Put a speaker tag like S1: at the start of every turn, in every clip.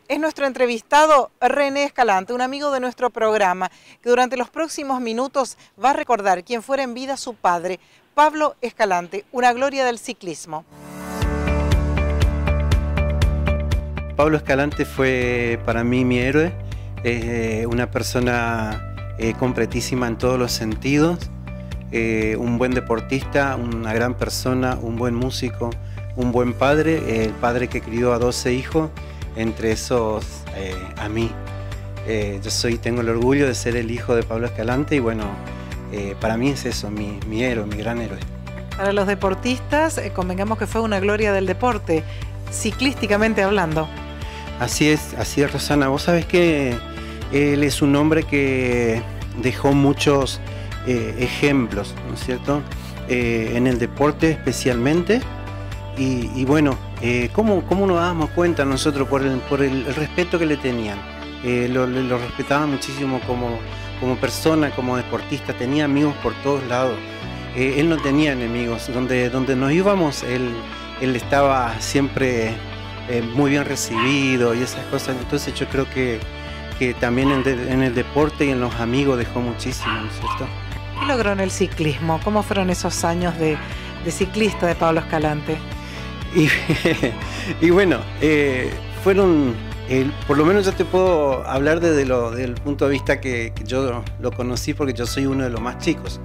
S1: Es nuestro entrevistado René Escalante, un amigo de nuestro programa, que durante los próximos minutos va a recordar quién fuera en vida su padre, Pablo Escalante, una gloria del ciclismo.
S2: Pablo Escalante fue para mí mi héroe, una persona completísima en todos los sentidos, un buen deportista, una gran persona, un buen músico, un buen padre, el padre que crió a 12 hijos, entre esos a mí. Tengo el orgullo de ser el hijo de Pablo Escalante y bueno, para mí es eso, mi héroe, mi gran héroe.
S1: Para los deportistas, convengamos que fue una gloria del deporte, ciclísticamente hablando.
S2: Así es, Rosana. Vos sabés que él es un hombre que dejó muchos ejemplos, ¿no es cierto? En el deporte especialmente. Y bueno, ¿cómo nos dábamos cuenta nosotros por el respeto que le tenían? Lo respetaban muchísimo como persona, como deportista, tenía amigos por todos lados. Él no tenía enemigos, donde nos íbamos, él estaba siempre muy bien recibido y esas cosas. Entonces yo creo que también en el deporte y en los amigos dejó muchísimo, ¿no es cierto?
S1: ¿Qué logró en el ciclismo? ¿Cómo fueron esos años de ciclista de Pablo Escalante?
S2: Y bueno, por lo menos yo te puedo hablar desde el punto de vista que yo lo conocí, porque yo soy uno de los más chicos,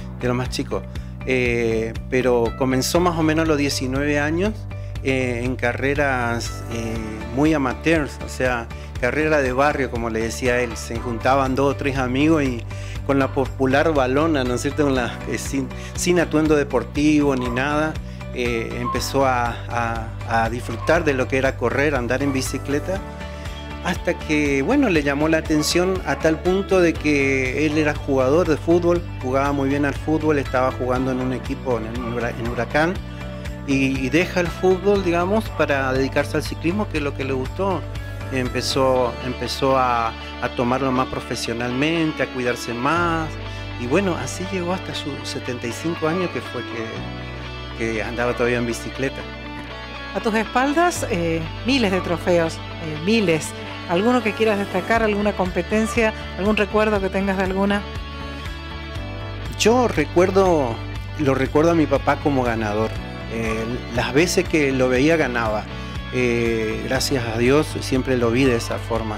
S2: pero comenzó más o menos a los 19 años en carreras muy amateurs, o sea, carrera de barrio, como le decía él. Se juntaban 2 o 3 amigos y con la popular balona, ¿no es cierto? Sin atuendo deportivo ni nada. Empezó a disfrutar de lo que era correr, andar en bicicleta, hasta que, bueno, le llamó la atención a tal punto de que él era jugador de fútbol, jugaba muy bien al fútbol, estaba jugando en un equipo en Huracán, y deja el fútbol, digamos, para dedicarse al ciclismo, que es lo que le gustó. Empezó a tomarlo más profesionalmente, a cuidarse más, y bueno, así llegó hasta sus 75 años, que fue que andaba todavía en bicicleta.
S1: A tus espaldas, miles de trofeos, miles. ¿Alguno que quieras destacar, alguna competencia, algún recuerdo que tengas de alguna?
S2: Yo lo recuerdo a mi papá como ganador. Las veces que lo veía ganaba. Gracias a Dios siempre lo vi de esa forma.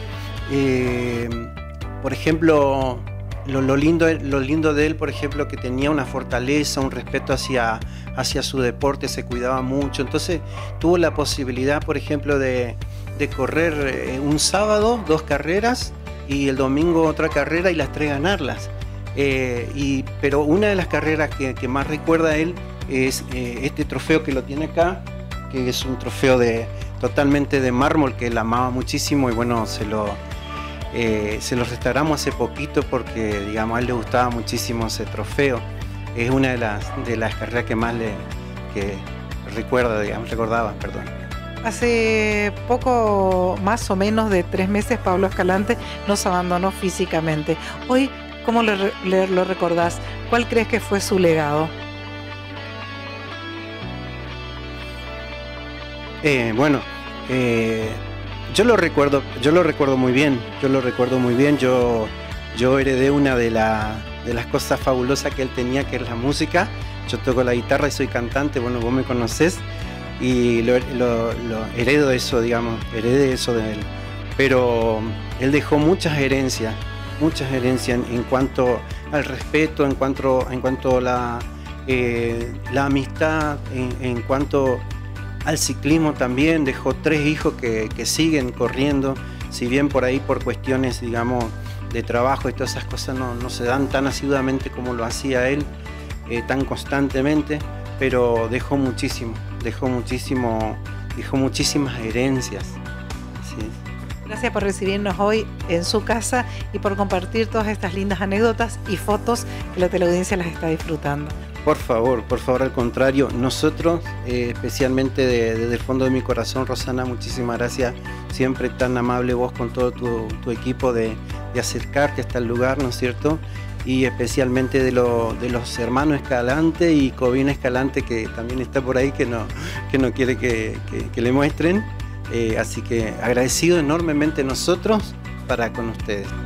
S2: Por ejemplo, lo lindo de él, por ejemplo, que tenía una fortaleza, un respeto hacia su deporte, se cuidaba mucho. Entonces tuvo la posibilidad, por ejemplo, de correr un sábado 2 carreras y el domingo otra carrera y las 3 ganarlas. Pero una de las carreras que más recuerda él es este trofeo que lo tiene acá, que es un trofeo totalmente de mármol, que él amaba muchísimo, y bueno, se lo restauramos hace poquito porque, digamos, a él le gustaba muchísimo ese trofeo. Es una de las carreras que más recordaba.
S1: Hace poco, más o menos de 3 meses, Pablo Escalante nos abandonó físicamente. Hoy, ¿cómo lo recordás? ¿Cuál crees que fue su legado?
S2: Yo lo recuerdo muy bien. Yo heredé una de las cosas fabulosas que él tenía, que es la música. Yo toco la guitarra y soy cantante, bueno, vos me conocés, y heredo eso, digamos, heredé eso de él. Pero él dejó muchas herencias en cuanto al respeto, en cuanto a la amistad, en cuanto al ciclismo también. Dejó 3 hijos que siguen corriendo, si bien por ahí por cuestiones, digamos, de trabajo y todas esas cosas no se dan tan asiduamente como lo hacía él, tan constantemente, pero dejó muchísimas herencias. Así es.
S1: Gracias por recibirnos hoy en su casa y por compartir todas estas lindas anécdotas y fotos que la teleaudiencia las está disfrutando.
S2: Por favor, al contrario, nosotros, especialmente desde el fondo de mi corazón, Rosana, muchísimas gracias, siempre tan amable vos con todo tu equipo de acercarte hasta el lugar, ¿no es cierto? Y especialmente de los hermanos Escalante y Covina Escalante, que también está por ahí, que no quiere que le muestren. Así que agradecido enormemente nosotros para con ustedes.